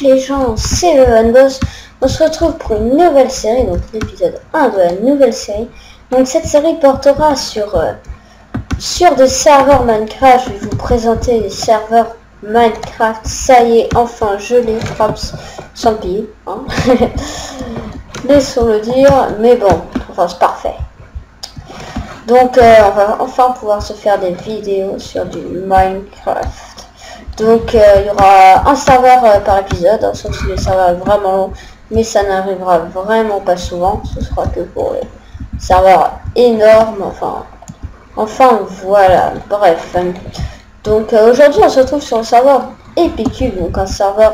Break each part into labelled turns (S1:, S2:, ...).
S1: les gens, c'est le Vanboss. On se retrouve pour une nouvelle série, donc l'épisode 1 de la nouvelle série. Donc cette série portera sur des serveurs Minecraft. Je vais vous présenter les serveurs Minecraft. Ça y est, enfin je les frappe sans payer. Hein. Laissons le dire, mais bon, enfin c'est parfait. Donc on va enfin pouvoir se faire des vidéos sur du Minecraft. Donc il y aura un serveur par épisode, hein, sauf si le serveur est vraiment long, mais ça n'arrivera vraiment pas souvent. Ce sera que pour les serveurs énormes, enfin voilà, bref. Donc aujourd'hui on se retrouve sur le serveur Epicube, donc un serveur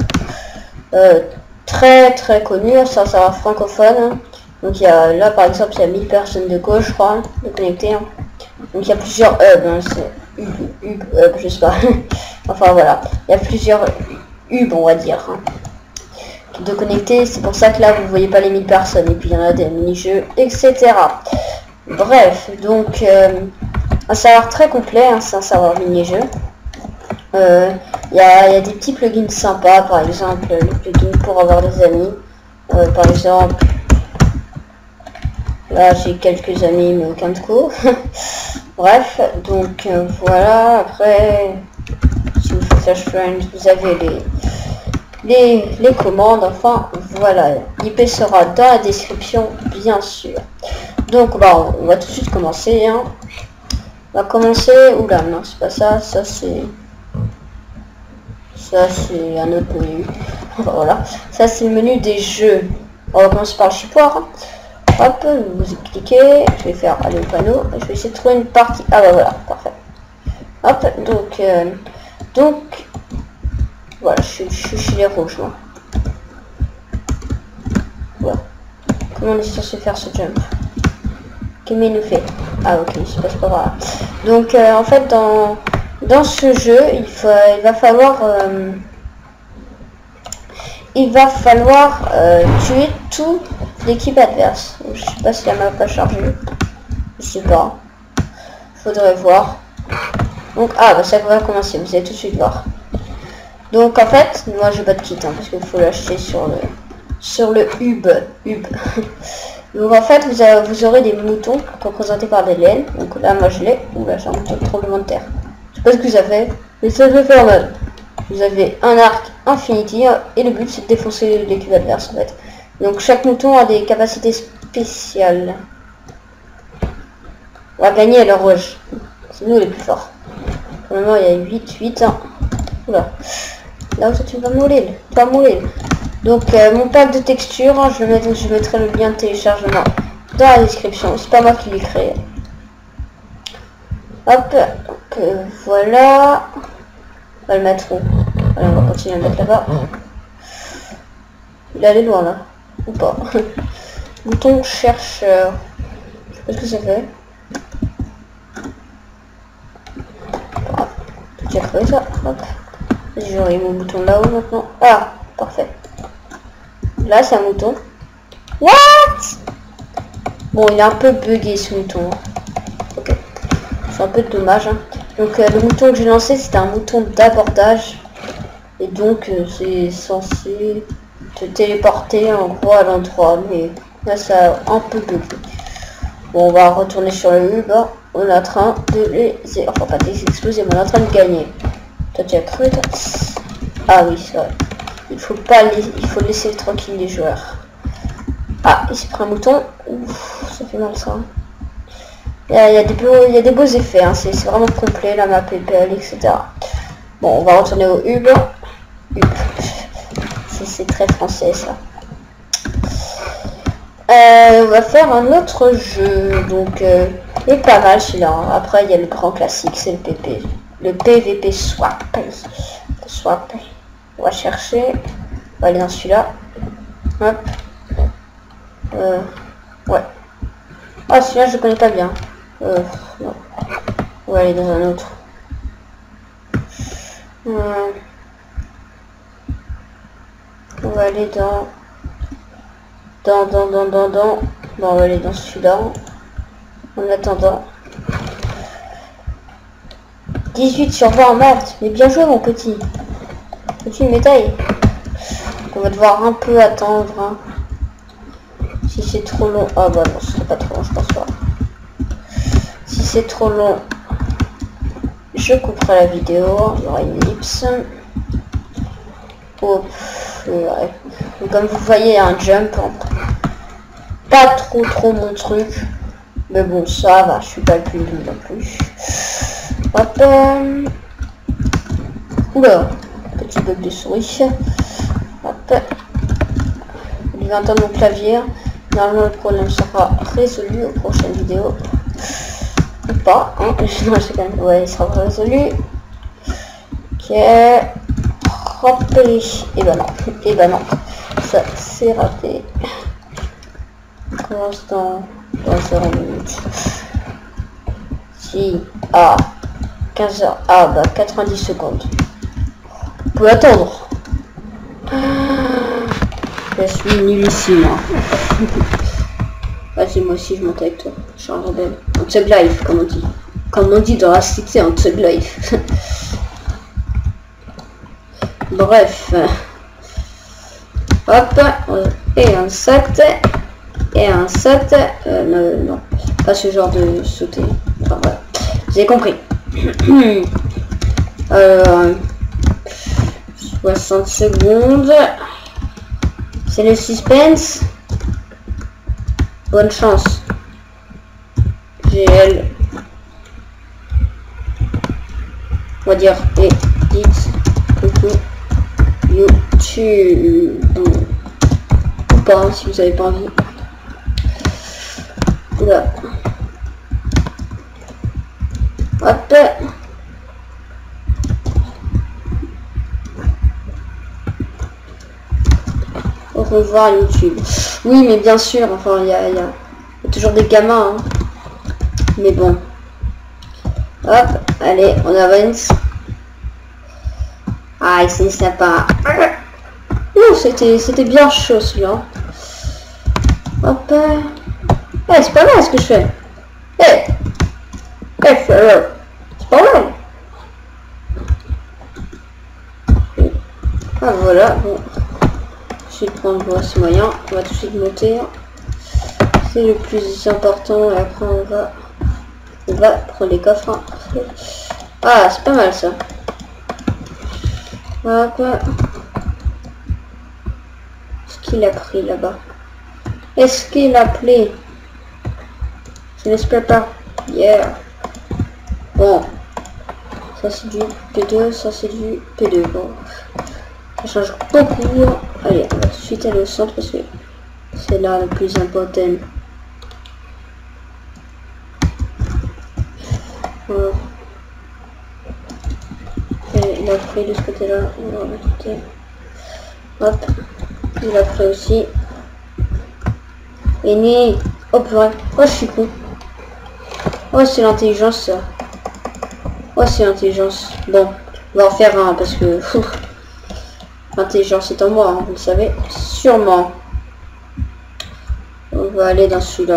S1: très connu, c'est un serveur francophone. Donc il y a là par exemple il y a 1000 personnes de gauche, je crois, de connectés. Hein. Donc il y a plusieurs hubs, hein, c'est hub, je sais pas. Enfin voilà, il y a plusieurs hubs on va dire. Hein, de connectés, c'est pour ça que là vous voyez pas les 1000 personnes. Et puis il y en a des mini-jeux, etc. Bref, donc un serveur très complet, hein, c'est un serveur mini-jeu. Il y a des petits plugins sympas, par exemple le plugin pour avoir des amis. Par exemple, là j'ai quelques amis mais aucun de co. Bref, donc voilà, après si vous faites Flash Friends, vous avez les commandes, enfin voilà, l'IP sera dans la description bien sûr. Donc bah, on va tout de suite commencer. Hein. On va commencer, oula non c'est pas ça, ça c'est un autre menu. Voilà, ça c'est le menu des jeux. On va commencer par le chipoir. Hein. Hop, vous cliquez, je vais faire aller au panneau, je vais essayer de trouver une partie. Ah bah voilà, parfait. Hop, donc voilà, je suis chez les rouges moi. Voilà. Comment on est censé faire ce jump? Qu'est-ce qu'il nous fait? Ah ok, il se passe pas par là. Donc en fait dans ce jeu, il va falloir tuer toute l'équipe adverse. Je sais pas si la map pas chargé. Je sais pas. Faudrait voir. Donc ah bah ça va commencer, vous allez tout de suite voir. Donc en fait, moi j'ai pas de kit hein, parce qu'il faut l'acheter sur le hub. Donc en fait vous aurez des moutons représentés par des laines. Donc là moi je l'ai. Oula j'ai un mouton de tremblement de terre. Je sais pas ce que vous avez, mais ça je vais faire mal. Vous avez un arc Infinity et le but c'est de défoncer l'équipe adverse en fait. Donc chaque mouton a des capacités spéciales. On va gagner à leur rush. C'est nous les plus forts. Pour le moment il y a 8 hein. Oula. Là où tu vas mourir. Donc mon pack de textures, hein, je mettrai le lien de téléchargement dans la description. C'est pas moi qui l'ai créé. Hop, donc voilà. On va le mettre où? Allez, on va continuer à le mettre là-bas. Il est allé loin là. Ou pas. Bouton chercheur. Je sais pas ce que ça fait. Ah, tout déjà crevé ça. Hop. J'aurai mon bouton là-haut maintenant. Ah, parfait. Là c'est un mouton. What? Bon, il est un peu bugué ce mouton. Ok. C'est un peu dommage. Hein. Donc le mouton que j'ai lancé c'était un mouton d'abordage. Et donc c'est censé te téléporter en gros à l'endroit. Mais là ça a un peu bugué. Bon, on va retourner sur le hub. Hein. On est en train de les... Enfin pas de les exploser, mais on est en train de gagner. Toi tu as cru toi? Ah oui c'est vrai. Il faut laisser tranquille les joueurs. Ah, il s'est pris un mouton. Ouf, ça fait mal ça. Il y a des beaux effets, hein. C'est vraiment complet, la map est belle, etc. Bon, on va retourner au hub. C'est très français ça. On va faire un autre jeu. Donc, il est pas mal celui-là. Hein. Après, il y a le grand classique, c'est le PP. Le PVP swap. On va chercher. On va aller dans celui-là. Hop. Ouais. Ah, celui-là, je connais pas bien. Non. On va aller dans un autre. On va aller dans... Bon, on va aller dans celui-là. En attendant. 18 sur 20 en maths. Mais bien joué, mon petit. Une médaille. on va devoir un peu attendre. Hein. Si c'est trop long... Ah bah non, c'est pas trop long, je pense pas. Si c'est trop long, je couperai la vidéo. Il y aura une ellipse. Oh, ouais. Comme vous voyez, un jump. Pas trop mon truc. Mais bon, ça va, je suis pas le plus nul non plus. Hop. Oula, petit bug de souris. Hop. Il va entendre mon clavier. Normalement, le problème sera résolu aux prochaines vidéos. Ou pas, hein. Non, je quand même. Ouais, il sera résolu. Ok. Hop. Et ben non. Et ben non. Ça, c'est raté. On commence dans 0 minutes. Si. Ah. 15h. Ah, bah, 90 secondes. On peut attendre. Je suis nullissime. Vas-y, moi aussi, je monte avec toi. Je suis un rebelle. Un Thug Life, comme on dit. Comme on dit dans la cité, un Thug Life. Bref. Hop. Et un sac. Et un sac. Non. Pas ce genre de sauter. Enfin, voilà. Vous avez compris. 60 secondes. C'est le suspense. Bonne chance. GL. On va dire edit. Coucou. YouTube. Ou pas, si vous avez pas envie. Oula. Hop. Au revoir YouTube. Oui, mais bien sûr, enfin, il y a toujours des gamins. Hein. Mais bon. Hop, allez, on avance. Ah, c'est sympa. Ouh, c'était bien chaud celui-là. Hop. Eh, c'est pas mal ce que je fais. Eh, c'est pas mal. Ah, voilà, bon. Je vais prendre ce moyen, on va tout de suite monter. C'est le plus important et après on va prendre les coffres. Hein. Ah, c'est pas mal ça. Hop. Est-ce qu'il a pris là-bas? Est-ce qu'il a pris? Je n'espère pas. Yeah. Bon. Ça c'est du P2, ça c'est du P2. Bon. Ça change beaucoup. Allez, on va tout de suite aller au centre parce que c'est là le plus important. Et il a pris de ce côté-là. On va l'écouter. Hop. Il a pris aussi. Et né. Hop, ouais. Oh, je suis con. Oh, c'est l'intelligence ça. Oh, c'est l'intelligence. Bon, on va en faire un parce que... L'intelligence est en moi, hein, vous le savez. Sûrement. On va aller dans celui-là.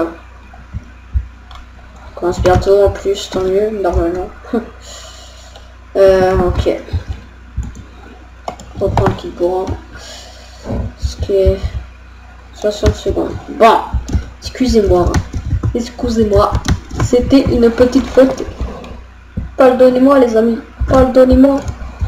S1: On commence bientôt en plus, tant mieux, normalement. Ok. On prend le kit courant. Ce qui est 60 secondes. Bon, excusez-moi. Excusez-moi. C'était une petite faute. Pardonnez-moi les amis. Pardonnez-moi.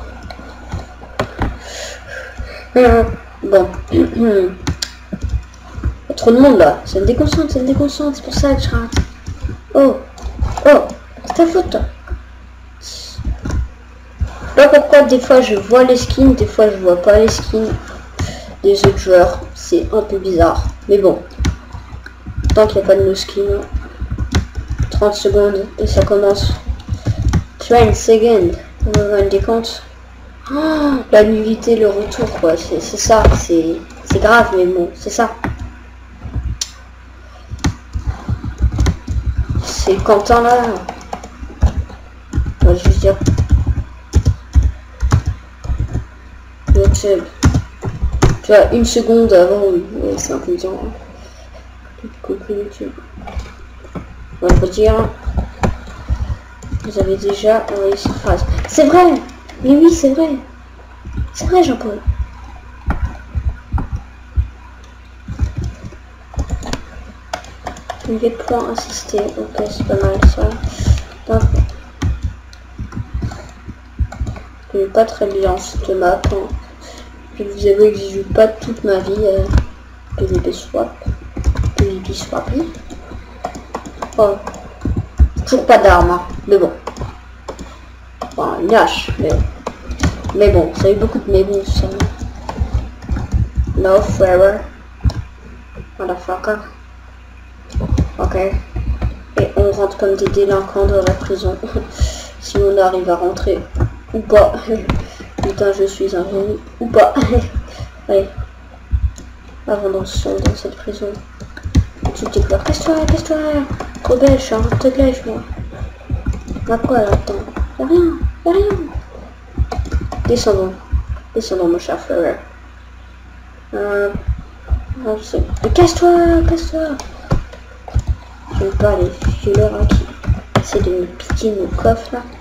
S1: Bon. Il y a trop de monde là. Ça me déconcentre, c'est pour ça que je rate. Oh. Oh. C'est ta faute toi. Je sais pas pourquoi des fois je vois les skins, des fois je vois pas les skins des autres joueurs. C'est un peu bizarre. Mais bon. Tant qu'il n'y a pas de no skin. 30 secondes et ça commence. 30 secondes. On va voir le décompte. Oh, la nullité, le retour quoi. C'est ça. C'est grave mais bon. C'est ça. C'est Quentin là. On va juste dire. YouTube. Tu vois, une seconde avant, oui, c'est un peu dur. Coucou YouTube. On va le dire. Vous avez déjà envoyé cette phrase. C'est vrai. Mais oui, c'est vrai. C'est vrai, Jean-Paul. Les points assistés. Ok, c'est pas mal ça. Hop. Je pas très bien cette map. Hein. Je vais vous avouer que j'y joue pas toute ma vie. PvP swap. PvP swappy. Oh. Toujours pas d'armes, hein. Mais bon. Enfin, une hache. Mais bon, ça a eu beaucoup de mais bon, ça. No forever. Motherfucker. Ok. Et on rentre comme des délinquants dans la prison. Si on arrive à rentrer. Ou pas. Putain, je suis un génie. Ou pas. Allez. Avançons dans cette prison. Tu te pleures. Casse-toi, casse-toi. Trop belle, je suis en te glaive, moi. Y'a quoi là-dedans? Y'a rien. Y'a rien. Descendons. Descendons, mon cher frère. Casse-toi, casse-toi. Je veux pas les violeurs hein, qui essaient de me piquer mon coffre là.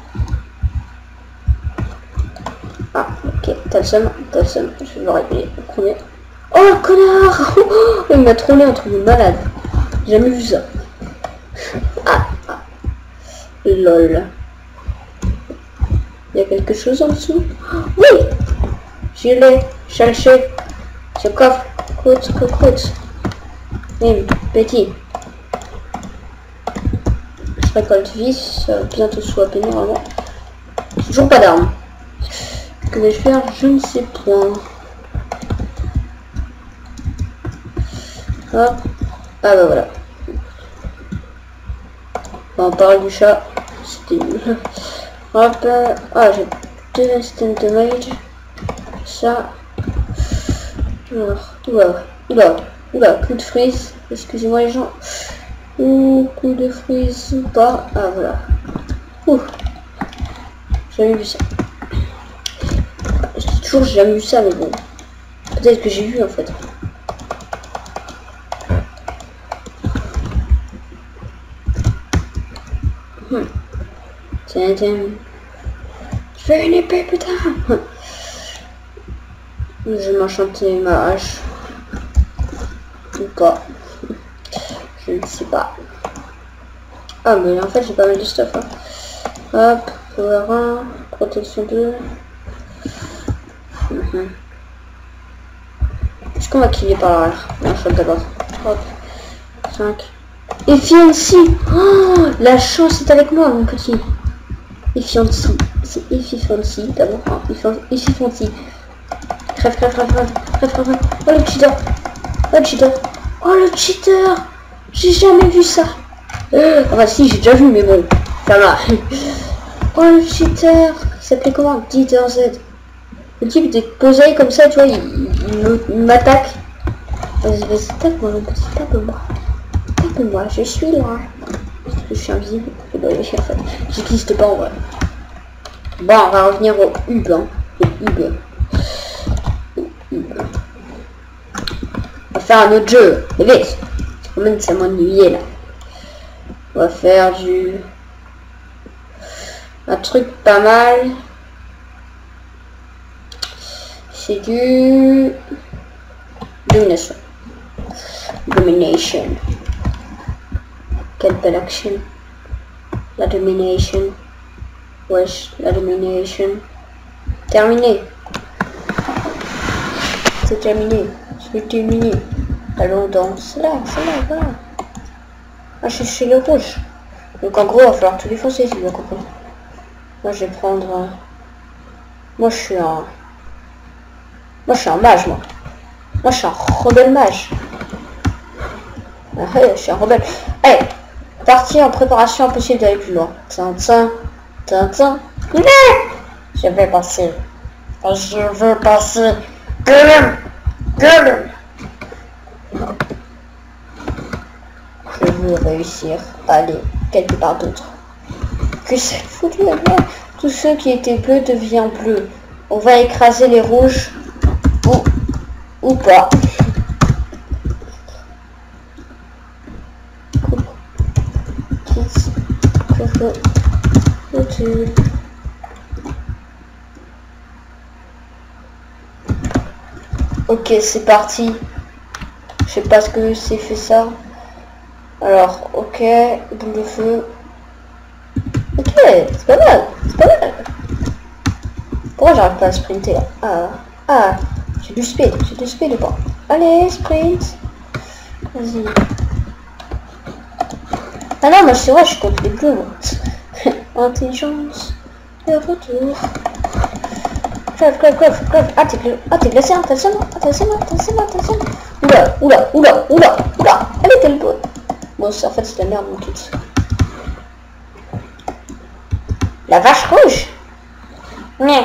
S1: Ah, ok, t'as le seum, je vais régler le premier. Oh le connard. Il m'a trollé un truc de malade. J'ai jamais vu ça. Ah. Lol. Il y a quelque chose en dessous? Oui. Je l'ai cherché. Ce coffre coûte ce que coûte. Petit. Je récolte vite, ça va bientôt swapper normalement. Toujours pas d'armes. Que vais-je faire? Je ne sais point. Hop. Ah bah voilà. On parle du chat. C'était nul. Hop. Ah j'ai 2 instant damage. Ça. Alors. Oula, coup de freeze. Excusez-moi les gens. Ouh, coup de freeze ou pas. Ah voilà. Ouh. J'ai jamais vu ça. Je dis toujours j'ai jamais vu ça mais bon. Peut-être que j'ai vu en fait. Tiens. Je veux une épée putain. Je vais m'enchanter ma hache. Ou pas. Je ne sais pas. Ah mais en fait j'ai pas mal de stuff. Hein. Hop, power 1, protection 2. Est-ce qu'on va killer par l'arrière? Non, je d'abord. Hop. 5. Efficiency. Oh, la chance est avec moi mon petit. Efficiency. C'est efficiency d'abord. Hein. Efficiency. Crève. Oh le cheater. Oh le cheater. J'ai jamais vu ça. Enfin si, j'ai déjà vu, mais bon, ça va. Oh le cheater. Il s'appelait comment? Dieter Z. Le type était posé comme ça, tu vois, il m'attaque. Vas-y, tape-moi, mon petit, tape-moi, je suis là. Je suis invisible. En fait, j'existe pas en vrai. Bon, on va revenir au hub, hein. On va faire un autre jeu. Et vite. Quand même, ça m'ennuyait là. On va faire un truc pas mal. C'est du domination. Quelle belle action. La domination. Wesh, la domination. Terminé. C'est terminé. C'est terminé. Allons dans cela, voilà. Ah, je suis chez le rouge. Donc en gros, il va falloir tout défoncer, si vous avez compris. Moi, je vais prendre... Moi, je suis un mage, moi. Moi, je suis un rebelle mage. Ah, hey, je suis un rebelle. Hey, partie en préparation, impossible d'aller plus loin. Tintin. Je vais passer. Gueule. Je veux réussir à aller quelque part d'autre. Que c'est foutu la merde. Tous ceux qui étaient bleus deviennent bleus. On va écraser les rouges. Ou pas. Ok, c'est parti. Je sais pas ce que c'est fait ça. Alors, ok, boule de feu. Ok, c'est pas mal, c'est pas mal. Pourquoi j'arrive pas à sprinter là? Ah, j'ai du speed ou pas? Allez, sprint. Vas-y. Ah non, moi c'est vrai, je compte les bleus, moi. Intelligence, le retour. Crève. Ah, t'es glacé, hein, attention. Oula. Allez, t'es le beau. Bon, en fait, c'est la merde, mon kit. La vache rouge. Mais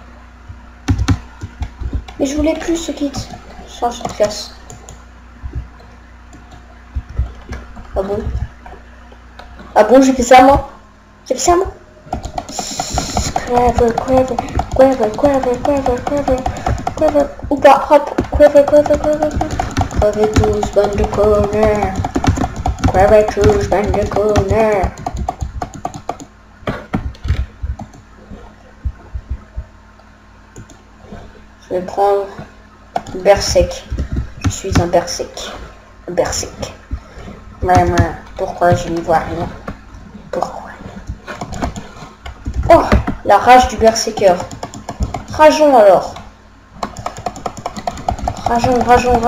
S1: je voulais plus ce kit. Change de classe. Ah bon, j'ai fait ça moi. Quiver. Ou pas, hop. Quiver. Quiver tous, bande de corner. Quiver tous, bande de corner. Je vais prendre Berserk. Je suis un Berserk. Pourquoi je n'y vois rien? Pourquoi? Oh, la rage du berserker. Rageons alors. Rageons.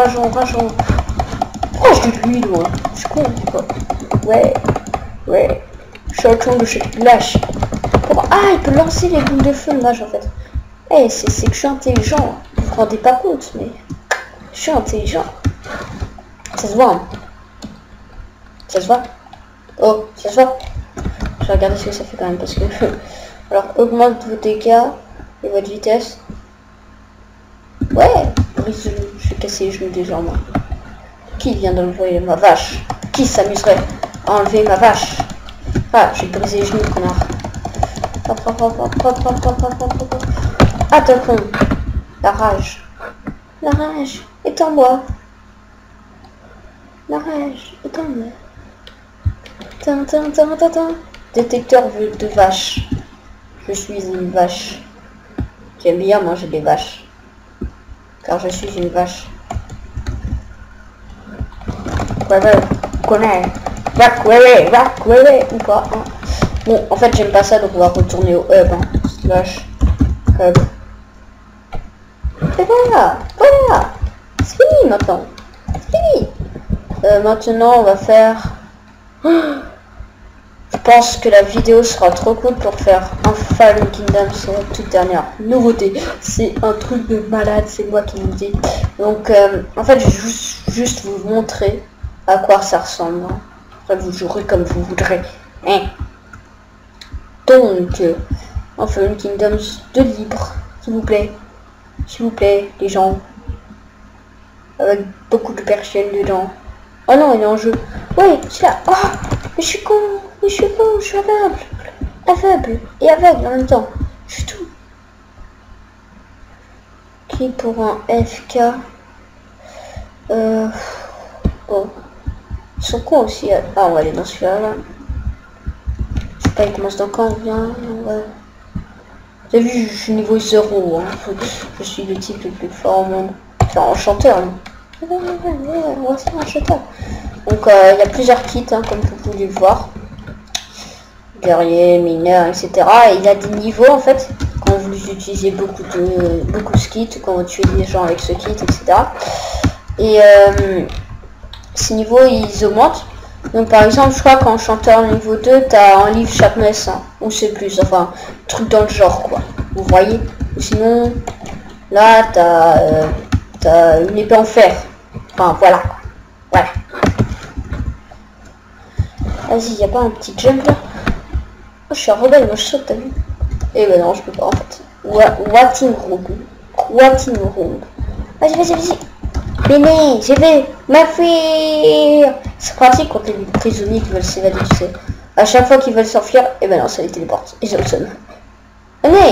S1: Proche de lui, moi. Je suis con, quoi. Ouais. Sortons de cette lâche. Ah, il peut lancer les boules de feu, le mage, en fait. Eh, c'est que je suis intelligent. Vous vous rendez pas compte, mais... Je suis intelligent. Ça se voit, hein. Ça se voit? Oh, ça se voit? Je vais regarder ce que ça fait quand même, parce que... Alors, augmente vos dégâts et votre vitesse. Ouais, je vais casser les genoux des gens, moi. Qui vient d'enlever ma vache? Qui s'amuserait à enlever ma vache? Ah, j'ai brisé les genoux, connard. Attends, la rage est en moi. Détecteur de vache. Je suis une vache. J'aime bien manger des vaches. Car je suis une vache. Ou pas, hein. Bon, en fait, j'aime pas ça, donc on va retourner au hub, hein. Slash hub. Et voilà. C'est fini maintenant. Maintenant, on va faire... Je pense que la vidéo sera trop cool pour faire un Fallen Kingdom. C'est la toute dernière nouveauté. C'est un truc de malade, c'est moi qui vous dis. Donc, en fait, je vais juste vous montrer à quoi ça ressemble. Après, vous jouerez comme vous voudrez. Hein. Donc, un Fallen Kingdom de libre, s'il vous plaît, les gens. Avec beaucoup de personnes dedans. Oh non, il est en jeu. Ouais, c'est là. Oh, mais je suis con, je suis aveugle. Et aveugle en même temps. Je suis tout. Clique pour un FK. Bon. Ils sont cons aussi. Ah, on va aller dans celui-là. Là. Je sais pas, il commence dans quand on vient. Ouais. Vous avez vu, je suis niveau 0. Hein. Je suis le type le plus fort au monde. C'est un enchanteur. Hein. Ouais, c'est un enchanteur. Donc il y a plusieurs kits, hein, comme vous pouvez le voir. Guerrier, mineur, etc. Et il y a des niveaux en fait. Quand vous utilisez beaucoup de kits, quand vous tuez des gens avec ce kit, etc. Et ces niveaux ils augmentent. Donc par exemple, je crois qu'en chanteur niveau 2, t'as un livre chaque messe, hein, ou c'est plus, enfin, truc dans le genre quoi. Vous voyez? Ou sinon, là t'as une épée en fer. Enfin voilà. Vas-y, y a pas un petit jump là? Oh, je suis un rebelle, moi je saute, t'as vu? Eh ben non, je peux pas en fait. Watting Room. Vas-y. Béné, je vais m'enfuir. C'est pratique contre les prisonniers qui veulent s'évader, tu sais. À chaque fois qu'ils veulent s'enfuir, eh ben non, ça les téléporte. Et Johnson. Allez.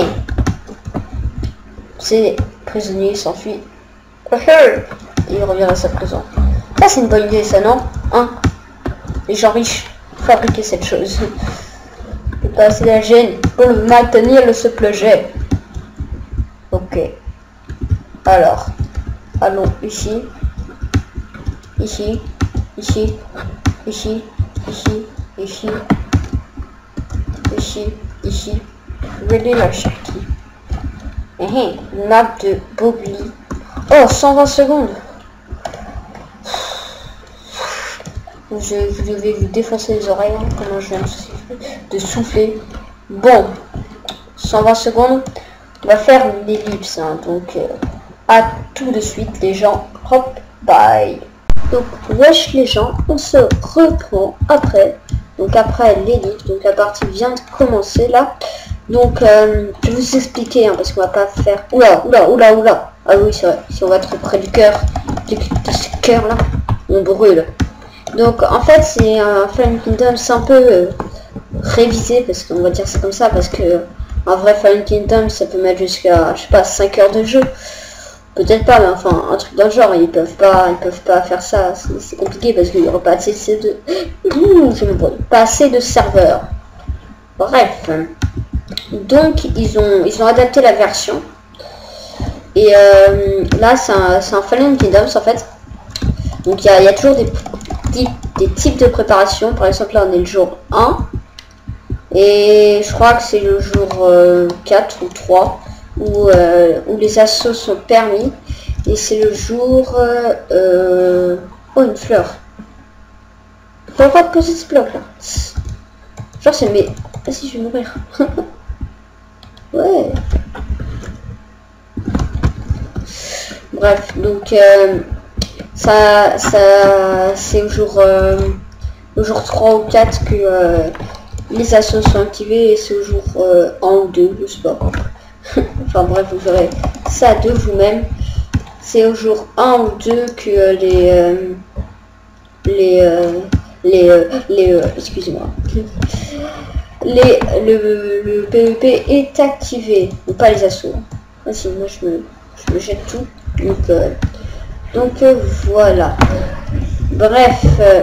S1: Ces prisonniers s'enfuient. Et il revient à sa prison. Ça c'est une bonne idée ça, non? Hein? Les gens riches fabriquaient cette chose. Et pas assez la gêne pour le maintenir le souple jet. Ok. Alors. Allons ici. ici, ici, ici, ici, ici. Really la Sharky. Map de Bobli. Oh, 120 secondes. Vous devez vous défoncer les oreilles, hein, comment je viens de souffler. Bon, 120 secondes. On va faire une ellipse, hein, donc à tout de suite les gens. Hop, bye. Donc wesh les gens, on se reprend après. Donc après l'ellipse, donc la partie vient de commencer là. Donc je vais vous expliquer, hein, parce qu'on va pas faire... Oula. Ah oui c'est vrai, si on va trop près du cœur, de ce cœur là, on brûle. Donc en fait c'est un Fallen Kingdom, c'est un peu révisé, parce qu'on va dire c'est comme ça, parce que en vrai Fallen Kingdom ça peut mettre jusqu'à, je sais pas, 5 heures de jeu. Peut-être pas, mais enfin un truc dans le genre, ils peuvent pas faire ça, c'est compliqué parce qu'il n'y aura pas assez pas assez de serveurs. Bref. Donc ils ont adapté la version. Et là c'est un Fallen Kingdoms en fait. Donc il y a toujours des types de préparation. Par exemple là on est le jour 1. Et je crois que c'est le jour 4 ou 3 où les assauts sont permis. Et c'est le jour... Oh, une fleur. Faut pas poser ce bloc là. Genre c'est mais... Ah si, je vais mourir. Ouais. Bref, donc ça c'est au jour 3 ou 4 que les assauts sont activés, et c'est au jour 1 ou 2, je sais pas. Enfin bref, vous verrez ça de vous-même. C'est au jour 1 ou 2 que excusez-moi. Le PVP est activé, ou pas les assauts. Ah si, moi je me jette tout. Donc voilà. Bref.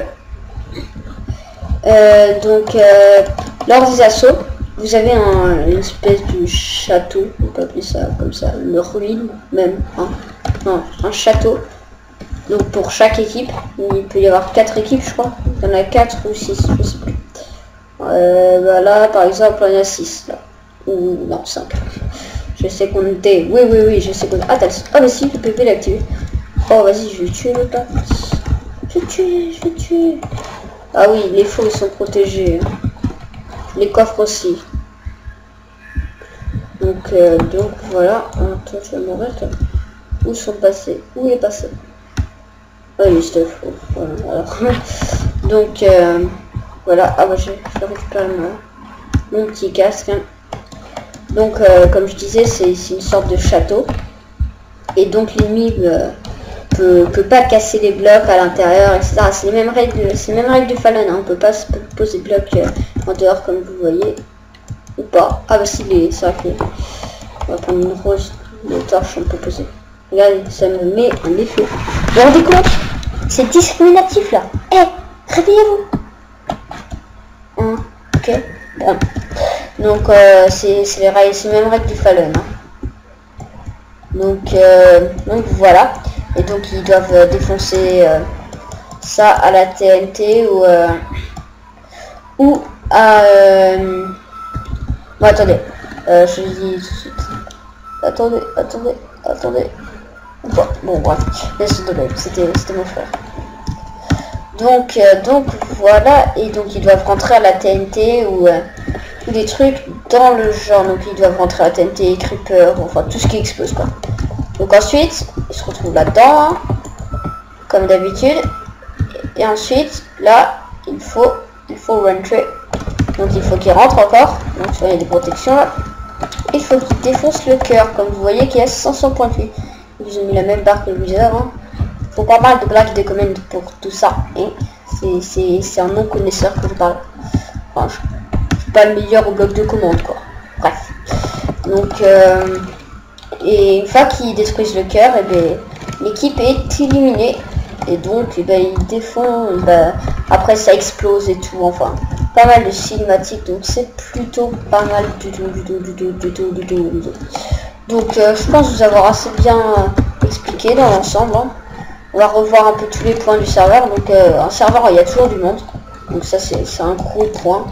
S1: Lors des assauts, vous avez une espèce de château, on peut appeler ça comme ça, une ruine même, hein. Non, un château. Donc pour chaque équipe, il peut y avoir 4 équipes je crois. Il y en a 4 ou 6, je sais plus. Voilà, par exemple, il y en a 6 là. Ou non, 5. Je sais qu'on était. Oui, je sais qu'on. Ah, oh, mais si, le PVP l'a activé. Oh, vas-y, je vais tuer le plat. Je vais tuer. Ah oui, les faux sont protégés. Les coffres aussi. Donc voilà. Ah, toi, tu vas mourir, toi. Où sont passés? Où est passé? Ah, il est stuff. Voilà, alors. Donc, voilà. Ah, bah, je récupère mon petit casque. Hein. Donc, comme je disais, c'est une sorte de château. Et donc, l'ennemi peut pas casser les blocs à l'intérieur, etc. C'est les mêmes règles du Fallen. Hein. On peut pas se poser des blocs en dehors, comme vous voyez. Ou pas. Ah, bah, si, c'est vrai que... On va prendre une rose, une torche, on peut poser. Regardez, ça me met en effet. Vous vous rendez compte? C'est discriminatif, là. Eh, réveillez-vous. Hein, ok. Bon. Donc c'est les mêmes règles du Fallen. Hein. Donc voilà. Et donc ils doivent défoncer ça à la TNT ou à... Bon, attendez. Je vous dis tout de suite. Attendez. Bon bref. Laisse tomber. C'était mon frère. Donc voilà. Et donc ils doivent rentrer à la TNT ou des trucs dans le genre. Donc ils doivent rentrer à la TNT, Creeper, enfin tout ce qui explose quoi. Donc ensuite ils se retrouvent là-dedans, hein, comme d'habitude. Et ensuite là il faut rentrer. Donc il faut qu'ils rentrent encore. Donc il y a des protections là. Il faut qu'ils défoncent le cœur, comme vous voyez qu'il y a 500 points de vie. Ils ont mis la même barre que le wizard. Hein. Faut pas mal de blagues de commandes pour tout ça. Et c'est un non connaisseur que je parle. Enfin, je suis pas le meilleur au bloc de commande quoi. Bref. Donc et une fois qu'ils détruisent le cœur, et ben l'équipe est éliminée. Et donc ils défont. Après ça explose et tout. Enfin pas mal de cinématiques. Donc c'est plutôt pas mal du tout. Donc je pense vous avoir assez bien expliqué dans l'ensemble. Hein. On va revoir un peu tous les points du serveur. Donc un serveur, il y a toujours du monde. Donc ça c'est un gros point.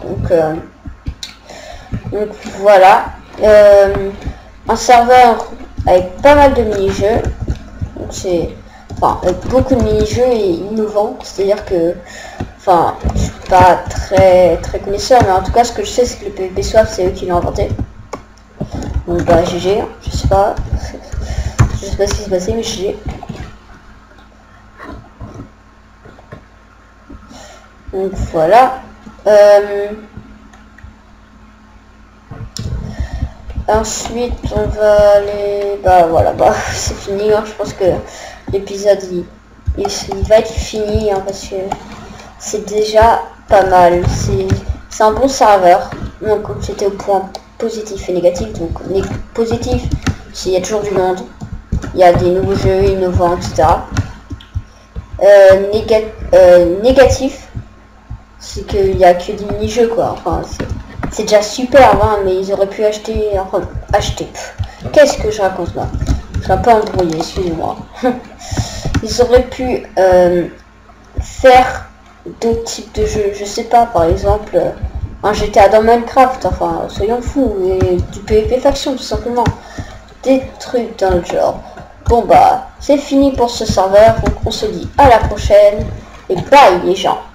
S1: Donc voilà. Un serveur avec pas mal de mini-jeux. Donc c'est... Enfin, avec beaucoup de mini-jeux et innovants. C'est-à-dire que... Enfin, je suis pas très connaisseur, mais en tout cas ce que je sais c'est que le PvP Swap c'est eux qui l'ont inventé. Donc bah GG, je sais pas ce qui s'est passé, mais GG. Donc voilà. Ensuite on va aller... Bah voilà, bah c'est fini, hein. Je pense que l'épisode il va être fini, hein, parce que c'est déjà pas mal. C'est un bon serveur. Donc c'était au point positif et négatif. Donc positif, c'est qu'il y a toujours du monde. Il y a des nouveaux jeux innovants, etc. Négatif, c'est qu'il n'y a que des mini-jeux, quoi. Enfin, c'est déjà superbe, hein, mais ils auraient pu acheter... Enfin, qu'est-ce que je raconte là? Je suis un peu embrouillé, excusez-moi. Ils auraient pu faire d'autres types de jeux. Je sais pas, par exemple, un GTA dans Minecraft. Enfin, soyons fous. Et du PvP faction, tout simplement. Des trucs dans le genre. Bon bah, c'est fini pour ce serveur. Donc on se dit à la prochaine. Et bye les gens.